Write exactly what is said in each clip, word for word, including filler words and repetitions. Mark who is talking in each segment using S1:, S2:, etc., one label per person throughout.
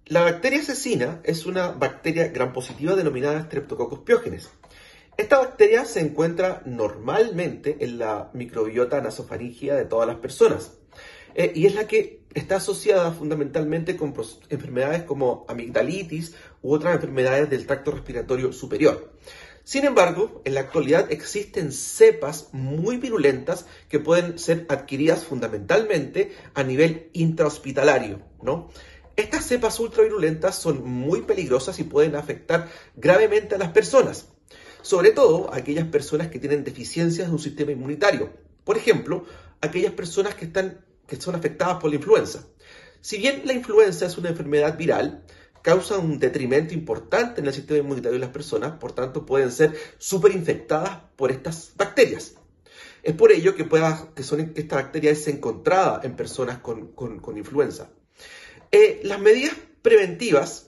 S1: La bacteria cecina es una bacteria gram positiva denominada Streptococcus pyogenes. Esta bacteria se encuentra normalmente en la microbiota nasofaríngea de todas las personas eh, y es la que está asociada fundamentalmente con enfermedades como amigdalitis u otras enfermedades del tracto respiratorio superior. Sin embargo, en la actualidad existen cepas muy virulentas que pueden ser adquiridas fundamentalmente a nivel intrahospitalario, ¿no? Estas cepas ultravirulentas son muy peligrosas y pueden afectar gravemente a las personas, sobre todo a aquellas personas que tienen deficiencias de un sistema inmunitario. Por ejemplo, aquellas personas que, están, que son afectadas por la influenza. Si bien la influenza es una enfermedad viral, causa un detrimento importante en el sistema inmunitario de las personas, por tanto pueden ser súper infectadas por estas bacterias. Es por ello que, pueda, que, son, que esta bacteria es encontrada en personas con, con, con influenza. Eh, las medidas preventivas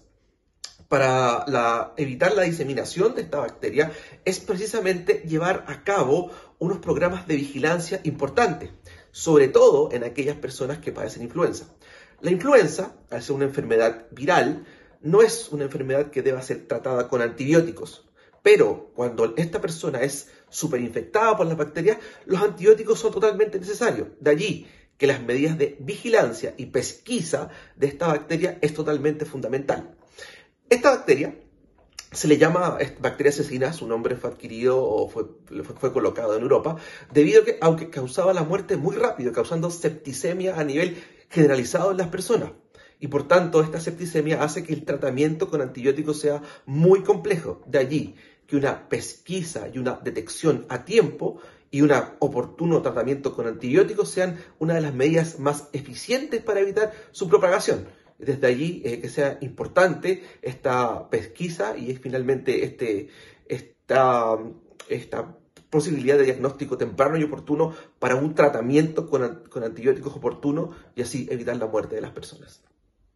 S1: para la, evitar la diseminación de esta bacteria es precisamente llevar a cabo unos programas de vigilancia importantes, sobre todo en aquellas personas que padecen influenza. La influenza, al ser una enfermedad viral, no es una enfermedad que deba ser tratada con antibióticos, pero cuando esta persona es superinfectada por las bacterias, los antibióticos son totalmente necesarios. De allí que las medidas de vigilancia y pesquisa de esta bacteria es totalmente fundamental. Esta bacteria se le llama bacteria cecina, su nombre fue adquirido o fue, fue, fue colocado en Europa, debido a que, aunque causaba la muerte muy rápido, causando septicemia a nivel generalizado en las personas. Y por tanto, esta septicemia hace que el tratamiento con antibióticos sea muy complejo. De allí que una pesquisa y una detección a tiempo y un oportuno tratamiento con antibióticos sean una de las medidas más eficientes para evitar su propagación. Desde allí eh, que sea importante esta pesquisa y es finalmente este, esta, esta posibilidad de diagnóstico temprano y oportuno para un tratamiento con, con antibióticos oportunos y así evitar la muerte de las personas.